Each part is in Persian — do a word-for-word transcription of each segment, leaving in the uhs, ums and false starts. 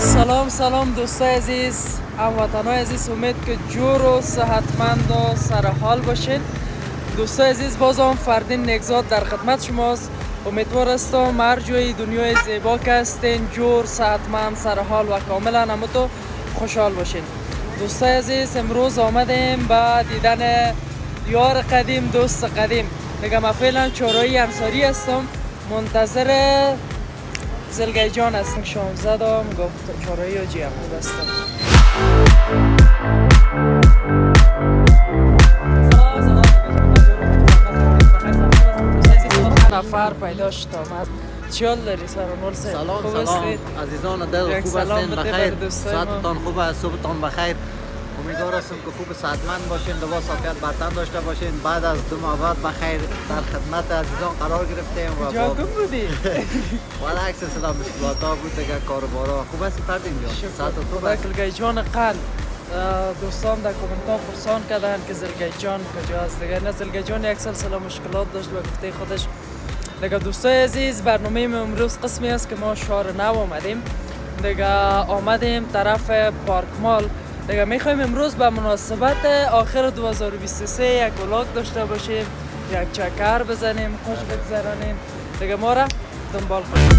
سلام سلام دوستای عزیز، هموطنای عزیز، امید که جور و صحتمند و سرحال باشین. دوستای عزیز، باز هم فردین نگزاد در خدمت شماست. امیدوار هستم هر جای دنیای زیبا که هستین جور، صحتمند، سرحال و کاملا همتون خوشحال باشین. دوستای عزیز، امروز آمدیم با دیدن یار قدیم، دوست قدیم. دیگه من فعلا چهارراه انصاری هستم، منتظر زلگی جان هستم. شام زدم گفت چهارراهی و جیم خوب هستم. نفر پیدا شد آمد. چیال داری سرانول سید؟ سلام سلام عزیزان دل، خوب هستین؟ بخیر؟ ساعتتان خوب است؟ صبحتان بخیر. امیدوار هستم که خوب صحتمند باشین، لباس عافیت بر تن داشته باشین. بعد از دو ماه بعد بخیر در خدمت عزیزان قرار گرفتیم و جا گم بودی؟ والا عکس سلام مشکلاتا بود دیگه، کاروبارا خوب هستی فردین جان؟ ساعتت خوب است؟ زلگی جان قند دوستان در کامنت پرسان کردن که زلگی جان کجا است. دیگه نه، زلگی جان یک سلسله مشکلات داشت و گفته خودش. دیگه دوستای عزیز، برنامه ما امروز قسمی است که ما شهر نو آمدیم. دیگه آمدیم طرف پارک مال. دیگه میخوایم امروز به مناسبت آخر دو هزار و بیست و سه یک ولاگ داشته باشیم، یک چکر بزنیم، خوش بگذرانیم. دیگه ما را دنبال کنیم.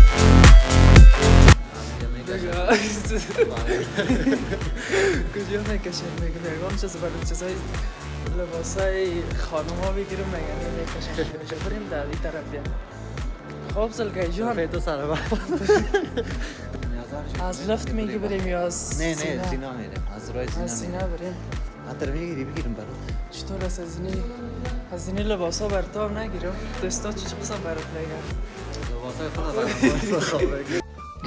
کجا میکشیم؟ میگم چیز برای چیزای لباسای خانم ها بگیرم، میگم میکشیم میشه بریم در این طرف. خوب زلگی جان تو سر با از لفت میگی بریم یا از نه نه سینا میریم، از راه سینا از سینا بریم. حتی میگیری بگیرم برات. چطور است از اینی از اینی لباس ها برات هم نگیرم؟ دستا چی چی قسم برات نگیرم؟ لباس های خود برات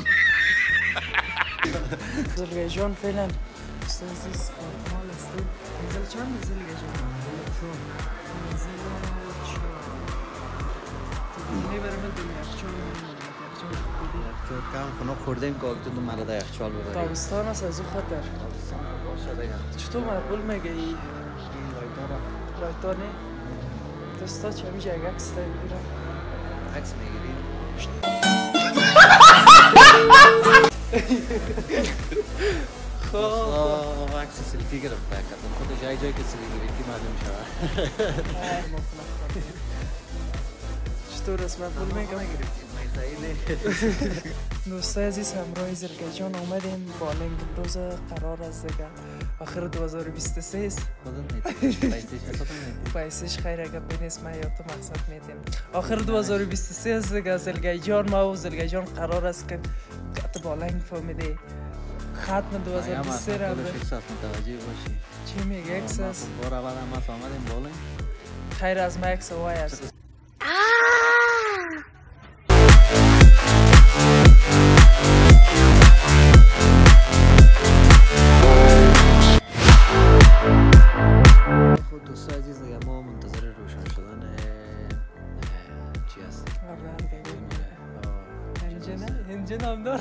زلگی جان فعلا دوستان عزیز مال هستیم. منزل چند زلگی جان؟ چون منزل چون میبرم دنیا چون چون کم خنک خوردیم که تو دو مرده یخچال ببریم. تابستان است از او خطر. باشه دیگه. چطور مقبول میگی؟ این لایتارا. لایتار نه؟ دستا چه میشه یک عکس تا بگیرم؟ عکس میگیریم؟ خب عکس سلفی گرفت کردم. خودش جای جایی که سلفی گرفتی معلوم شود. چطور است مقبول میگم؟ دوستای عزیز، همراه زلگی جان آمدیم با لنگ. امروز قرار است دیگه آخر دو هزار و بیست و سه است. پیسش خیر اگه بینیست من یا تو مقصد میدیم. آخر دو هزار و بیست و سه است دیگه. زلگی جان ما و زلگی جان قرار است که قطع با لنگ فهمیده ختم دو هزار و بیست و سه را متوجه باشی. چی میگه اکس است؟ بار اول هم ما فهمیدیم بالا خیر از ما اکس وای است. خود دوستای عزیز دیگه ما منتظر روشن شدن چی هست؟ انجن انجن هم داره.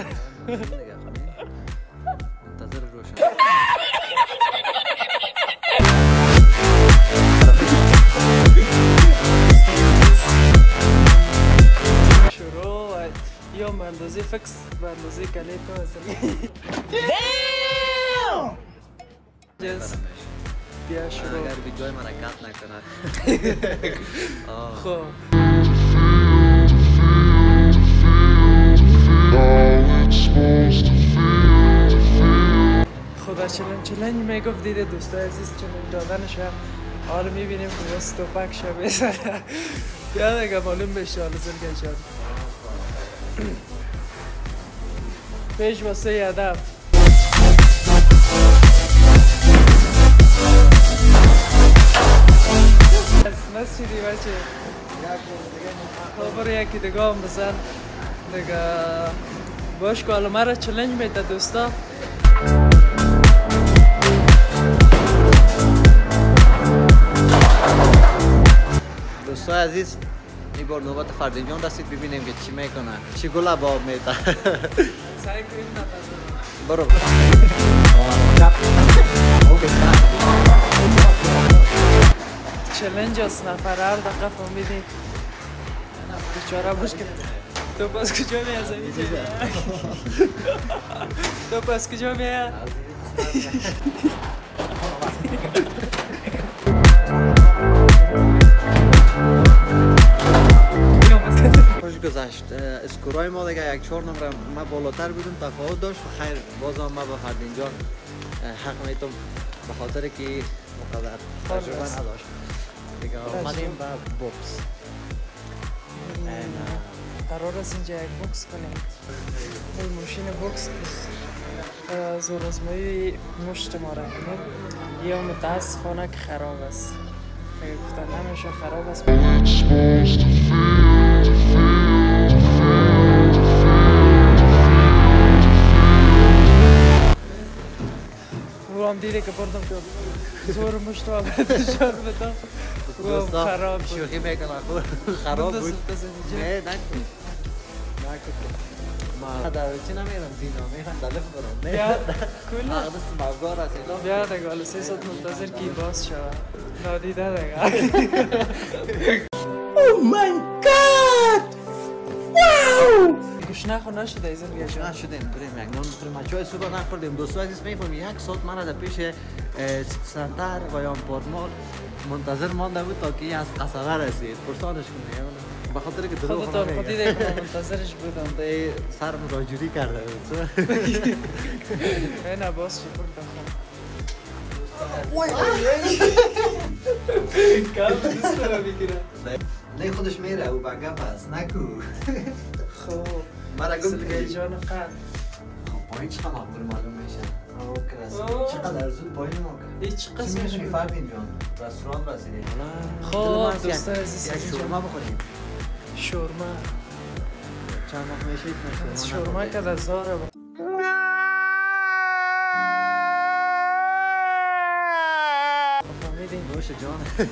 منتظر روشن شروع یا اندازه فکس به اندازه کلیپر هست. بیا شروع. اگر ویدیوهای من کات نکنه. خب خدا چلنج چلنج میگفت دیده دوستای عزیز چلنج دادنش هم حالا میبینیم که با ستوپک شا بزنه. بیا دیگه معلوم بشه حالا زلگی جان. پیش واسه هدف. نسیدی بچه خبر یکی دیگه هم بزن دیگه باش که حالا مرا چلنج میده دوستا. دوستای عزیز، این بار نوبت فردین جان دستید ببینیم که چی میکنه، چی گلا با میده. سعی کنیم نفس برو چلنج است نفر هر دقیقه فهمیدی بیچاره باش که تو باز کجا میازمی چه تو پس کجا میای؟ خوش گذشت. اسکورای ما دیگه یک چهار نمره ما بالاتر بودیم، تفاوت داشت و خیر باز هم ما با فردین جان حق میتونم به خاطر که مقدر تجربه نداشت دیگه آمدیم به بوکس. قرار است اینجا یک بوکس کنیم. این ماشین بوکس زور آزمایی مشت ما را کنیم. یا متاسفانه که خراب است. اگه گفتن همیشه خراب است. او هم دیده که بردم که زور مشت و برد جان بدم. او هم خراب بود. شوخی میکنه خراب بود. نه نکن. ما در چی نمیرم دینا میخوام دلف برم. بیا کل. آقدست مافگار است اینا. بیا دیگه حالا سه ساعت منتظر کی باز شود. نادیده دیگه. Oh my God! Wow! گوش نخور نشده ایزن بیا جان. نشدیم بریم یک نان بخوریم. چای صبح نخوردیم. دوستو عزیز میفهمم یک ساعت من در پیش سنتر و یا پارمال منتظر مانده بود تا که از قصبه رسید. پرسانش کنه. به خاطر که دروغ نمیگه. خودت خودی دیگه من منتظرش بودم. دی سرم را جوری کرده بود. نه باز شکر بخوام. وای کام دوست دارم میگیره. نه خودش میره او با گپ است نکو. خب مرا گفت که جان قد. خب پایین چقدر مقبول معلوم میشه. اوه چقدر زود پایین ما کرد. هیچ قسمش میشه فردین جان. رستوران رسیدیم. خب دوستا عزیز یک شورما بخوریم. شورما. چند وقت میشه شورما. شورما که در زاره بود. نوش جان.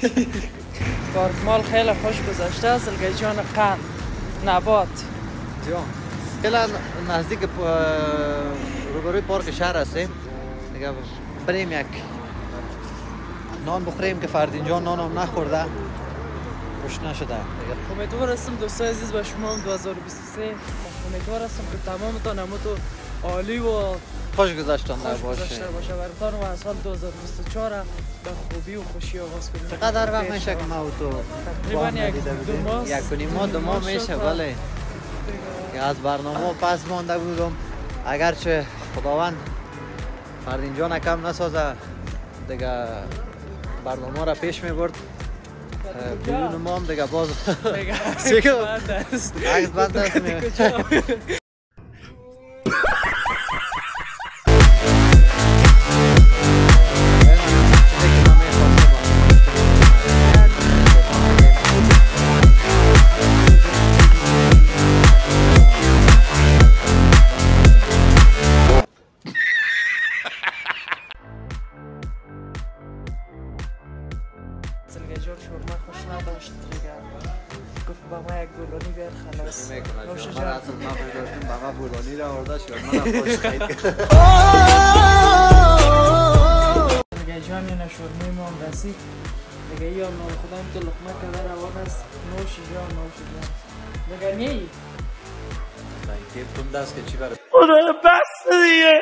پارک خیلی خوش گذشته است. الگیجان قند نبات جان فعلا نزدیک روبروی پارک شهر هستیم دیگه. بریم یک نان بخوریم که فردین جان نان هم نخورده گشنه شده. امیدوار هستم دوستای عزیز به شما هم دو هزار و بیست و سه امیدوار هستم که تمامتان همتون عالی و خوش گذشتان باشه. خوش گذشته باشه براتون و از سال دو هزار و بیست و چهار به خوبی و خوشی آغاز کنیم. چقدر وقت میشه که ما و تو تقریبا یک دو ماه یک و نیم ماه دو ماه میشه بله که از برنامه پس مانده بودم. اگرچه خداوند فردین جان کم نسازه دیگه برنامه را پیش میبرد بدون ما هم دیگه باز عکس بند است. عکس بند است. زلگیجان شورما خوش نداشت دیگه گفت با ما یک بولانی بیار خلاص نوش جان. من اصلا ما برداشتیم با ما بولانی را آورده شورما را خوش خیلی زلگیجان یا شورمای ما هم رسید دیگه یا نام خودم تو لقمه کده روان است. نوش جان نوش جان دیگه نیایی که تون دست که چی برد خدا بس دیگه.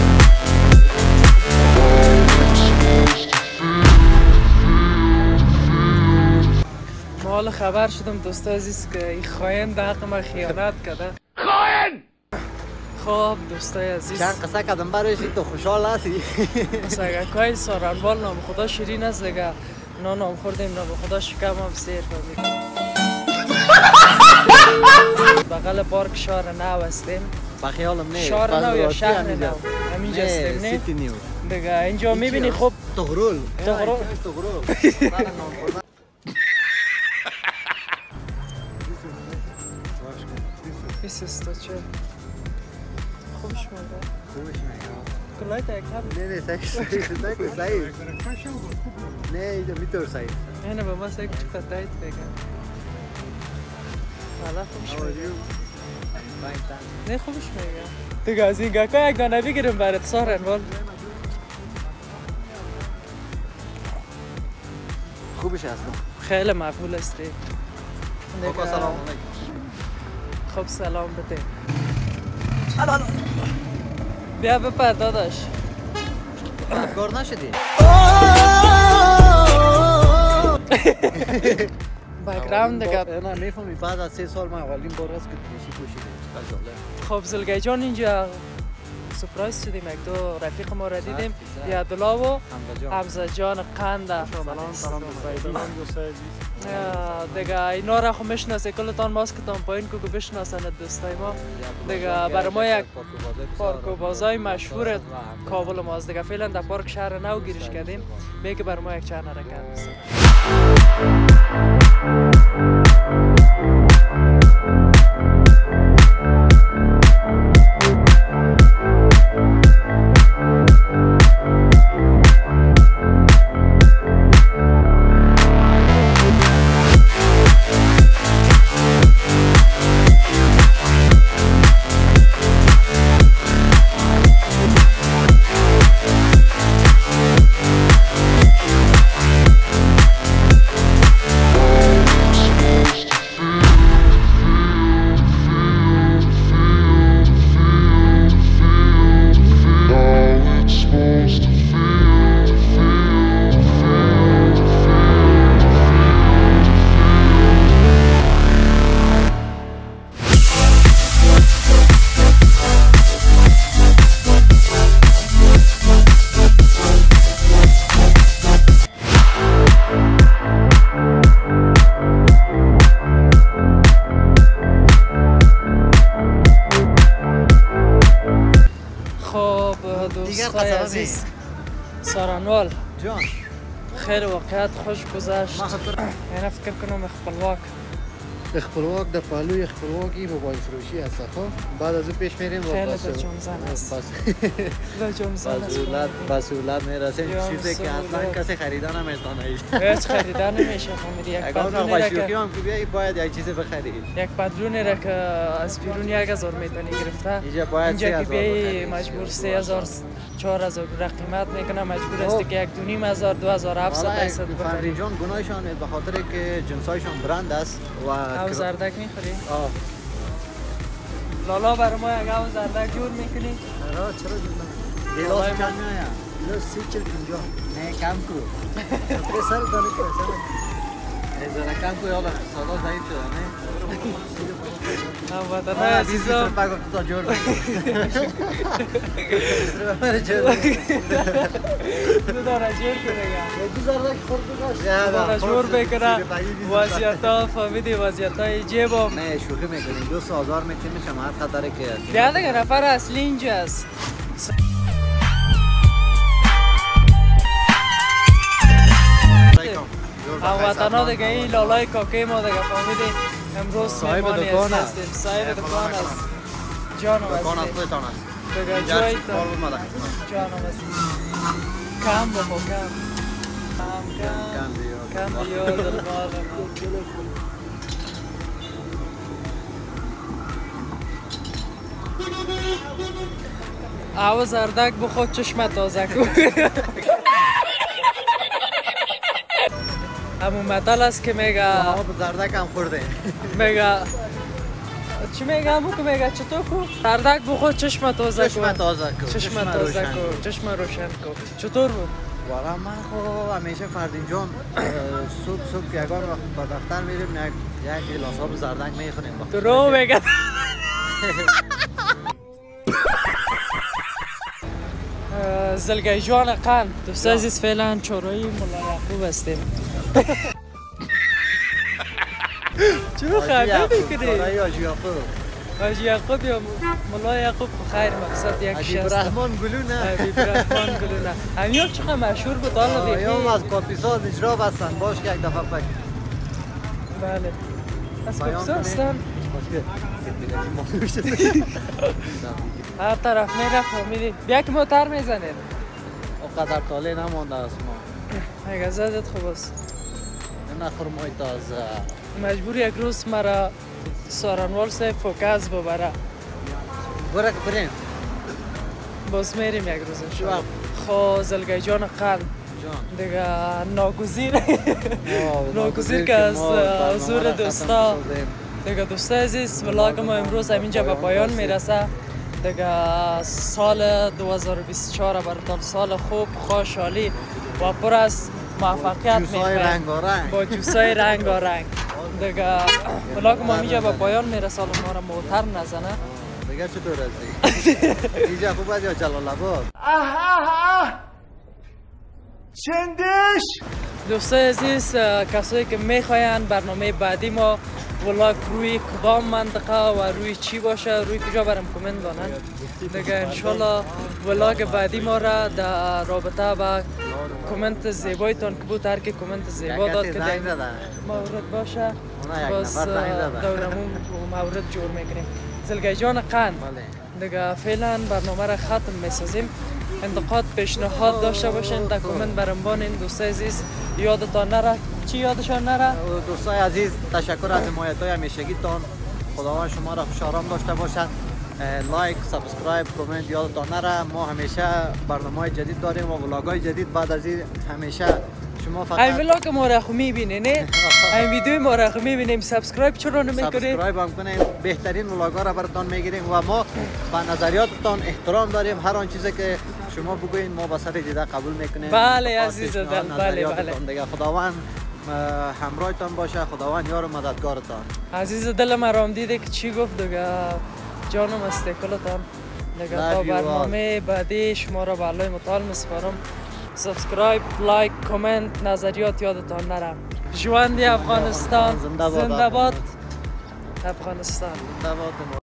حالا خبر شدم دوستا عزیز که این خائن در حق ما خیانت کرده. خائن! خب دوستای عزیز چند قصه کردم برایش تو خوشحال هستی؟ مثلا اگه کای سارنوال نام خدا شیرین است دیگه نه نام خوردیم نه به خدا شکم هم سیر فهمید. بغل پارک شهر نو هستیم. بخیالم نه شهر نو یا شهر نو همینجا هستیم نه سیتی نیو دیگه اینجا میبینی خب تغرول تغرول تغرول بیست تا چه خوبش مونده خوبش میاد کلای تا یک هم نه نه سعید نه سعید نه اینجا میتور سعید اینه به ما سعید چه تایید بگم حالا خوبش میگم نه خوبش میگم دیگه از این گاکا یک دانه بگیرم برات سارنوال خوبش هستم خیلی مقبول هستی. خب سلام خب سلام بده. بیا بپر داداش کار نشدی؟ بک‌گراند دیگه نه میفهمی بعد از سه سال من اولین بار است که تنیشی پوشیدم. خب زلگی جان اینجا سپرایز شدیم یک دو رفیق ما را دیدیم یا عبدالله و حمزه جان قنده سلام دوستای دیگه اینا را خو میشناسه کلتان ماسکتان پایین که بشناسن دوستای ما دیگه برای ما یک پارک و بازای مشهور کابل ماست دیگه فعلا در پارک شهر نو گیرش کردیم میگه برای ما یک چند حرکت بسن دوستای عزیز سارانوال جان خیلی واقعیت خوش گذشت یعنی فکر کنم اخپلواک اخپلواک در پهلوی اخپلواکی موبایل فروشی هست بعد از او پیش میریم خیلی در جمزن است در جمزن است بس اولاد میرسیم چیزی که اصلا کسی خریدن نمیتونه هیچ خریدن نمیشه فهمیدی یک پندرونی را که هم که بیایی باید یک چیزی بخری یک پندرونی را که از بیرون یک هزار میتونی گرفته اینجا باید اینجا که بیایی مجبور سه هزار چهار هزار را قیمت میکنه مجبور است که یک دو نیم هزار دو هزار هفتصد هشتصد فردین جان گناهشان به خاطر که جنسایشان برند است و او زردک میخوری؟ آه لالا برای ما یک او زردک جور میکنی؟ را چرا جور گلاس چند میایا؟ گلاس سی چل پینجا نه کم کرو پسر دانی پسر ازاره کم کرو یالا سالا ضعیف شده نه؟ هم وطنه عزیزم بگم تو تا جور بگم تو داره جور کنه دو زردک خورد بگاش داره جور بکنه وضعیت ها فهمیدی وضعیت های جیب هم نه شوخی میکنیم دو سازار میتیم میشم هر خطره که بیا دیگه نفر اصلی اینجاست هموطنا دیگه این لالای کاکه ما دیگه فهمیدی امروز مهمانی هستیم صاحب دکان است جانم هستیم دکان است خودتان است دیگه جای تا جانم هستیم کم بخو کم کم کم کم بیاد دلبال ما او زردک بخو چشم تازه کن همون مطل است که میگه ما به زردک هم خورده میگه چی میگه همون که میگه چطور کو؟ زردک بخور چشم تازه کن چشم تازه کن چشم تازه کن چشم روشن کن چطور بود؟ والا من خب همیشه فردین جان صبح صبح یکان وقت به دفتر میریم یک یک گلاس آب زردک میخوریم درو میگه زلگی جان قند دوست عزیز فعلا چورایی ملا یعقوب هستیم چرا خنده میکنی؟ چورایی حاجی یعقوب حاجی یعقوب یا ملا یعقوب خیر مقصد یک حبیب رحمان گلونه حبیب رحمان گلونه همیار چقدر مشهور بود حالا دیگه هم از کاپیساز اجرا بستن باش که یک دفعه فکر بله از کاپیساز هستن هر طرف میرفت فهمیدی بیا که موتر میزنید اونقدر طالع نمانده است ما اگه زدت خوب است نه خرمای تازه مجبور یک روز مرا سارانوال صاحب فوکس ببره برک بریم باز میریم یک روز انشاءالله خو زلگی جان قند دیگه ناگزیر ناگزیر که از حضور دوستا دیگه دوستا عزیز ولاگ ما امروز همینجا به پایان میرسه دیگه سال دو هزار و بیست و چهار براتان سال خوب، خوشحالی و پر از موفقیت جوسای رنگ و رنگ با جوسای رنگ و رنگ. دیگه بلاک ما اینجا به پایان میرسه، ما را موتر نزنه دیگه. چطور هستی؟ اینجا خوب است یا جلال آباد؟ چندش دوستای عزیز، کسایی که میخواین برنامه بعدی ما ولاگ روی کدام منطقه و روی چی باشه، روی کجا برام کامنت دانن دیگه. انشالله ولاگ بعدی ما را در رابطه با کامنت زیبایتان که بود، هر کی کامنت زیبا داد که در مورد باشه باز دورمون مورد جور میکنیم. زلگی جان قند دیگه فعلا برنامه را ختم میسازیم. انتقاد پیشنهاد داشته باشین در کامنت برام بانین. دوستای عزیز یادتان نره، چی یادشان نره؟ دوستای عزیز تشکر از حمایت های همیشگیتان. خداوند شما را خوش آرام داشته باشد. لایک، سابسکرایب، کامنت یادتان نره. ما همیشه برنامه جدید داریم و ولاگ های جدید. بعد از این همیشه شما فقط این ولاگ ما را خو میبینین، نه این ویدیو ما را خو میبینیم. سابسکرایب چرا نمیکنید؟ سابسکرایب هم کنید. بهترین ولاگ ها را براتون میگیریم و ما به نظریاتتان احترام داریم. هر آن چیزی که شما بگوین ما با سر دیده قبول میکنیم. بله عزیز دل، بله بله. دیگه خداوند همراهتان باشه، خداوند یار و مددگارتان. عزیز دل ما رام دیده که چی گفت دیگه، جانم استقلالتان دیگه. تا برنامه بعدی شما را به الله متعال میسپارم. سابسکرایب، لایک، کامنت، نظریات یادتان نره. ژوندی افغانستان، زنده باد افغانستان. زنده باد.